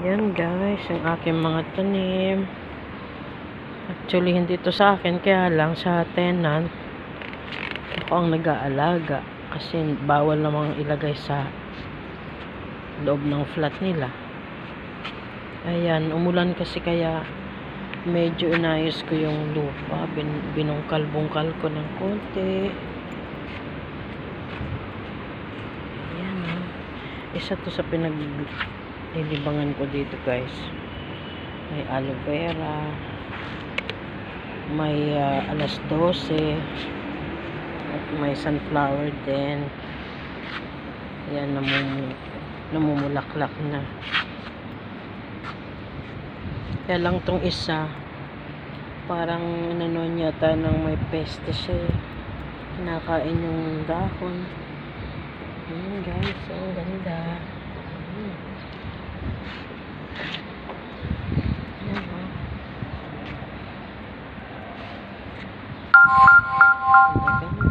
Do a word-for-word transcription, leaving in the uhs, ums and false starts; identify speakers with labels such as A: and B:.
A: Ayan guys, yung aking mga tanim. Actually, hindi to sa akin, kaya lang sa tenant. Ako ang nag-aalaga. Kasi bawal namang ilagay sa loob ng flat nila. Ayan, umulan kasi kaya medyo inayos ko yung lupa. Bin, binungkal-bungkal ko ng konti. Ayan o. Isa to sa pinaglilibangan ko dito guys. May aloe vera. May uh, alas dose. At may sunflower din. Ayan, namum namumulaklak na. Kaya lang tong isa, parang nanon yata ng may peste siya. Kinakain yung dahon. Ayan guys, ang ganda. Ayan. Ayan o. Ang ganda.